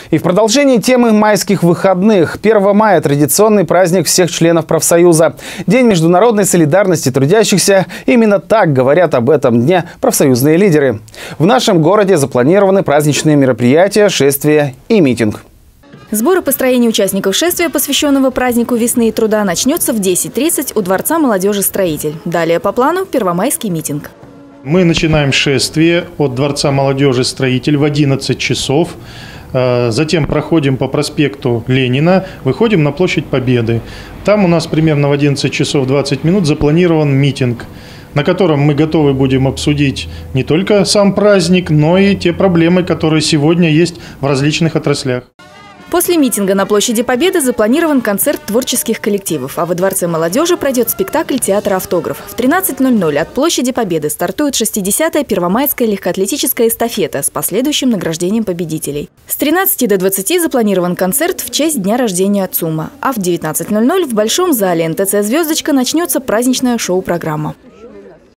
И в продолжении темы майских выходных. 1 мая – традиционный праздник всех членов профсоюза. День международной солидарности трудящихся. Именно так говорят об этом дне профсоюзные лидеры. В нашем городе запланированы праздничные мероприятия, шествия и митинг. Сбор и построение участников шествия, посвященного празднику весны и труда, начнется в 10:30 у Дворца молодежи «Строитель». Далее по плану – первомайский митинг. Мы начинаем шествие от Дворца молодежи «Строитель» в 11 часов. Затем проходим по проспекту Ленина, выходим на площадь Победы. Там у нас примерно в 11 часов 20 минут запланирован митинг, на котором мы готовы будем обсудить не только сам праздник, но и те проблемы, которые сегодня есть в различных отраслях. После митинга на площади Победы запланирован концерт творческих коллективов, а во Дворце молодежи пройдет спектакль театра «Автограф». В 13:00 от площади Победы стартует 60-я первомайская легкоатлетическая эстафета с последующим награждением победителей. С 13 до 20 запланирован концерт в честь дня рождения ЦУМа, а в 19:00 в Большом зале НТЦ «Звездочка» начнется праздничная шоу-программа.